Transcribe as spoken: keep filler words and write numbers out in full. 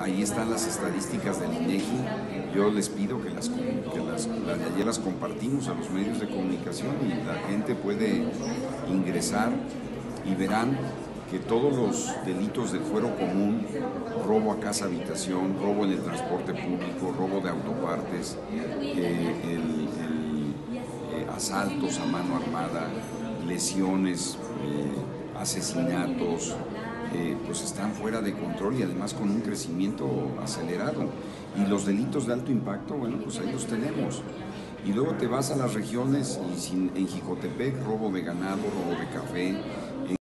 ahí están las estadísticas del INEGI. Yo les pido que las, que las, las de ayer las compartimos a los medios de comunicación y la gente puede ingresar y verán que todos los delitos del fuero común, robo a casa habitación, robo en el transporte público, robo de autopartes, eh, el, el, eh, asaltos a mano armada, lesiones, eh, asesinatos, eh, pues están fuera de control y además con un crecimiento acelerado. Y los delitos de alto impacto, bueno, pues ahí los tenemos. Y luego te vas a las regiones y sin, en Jicotepec, robo de ganado, robo de café.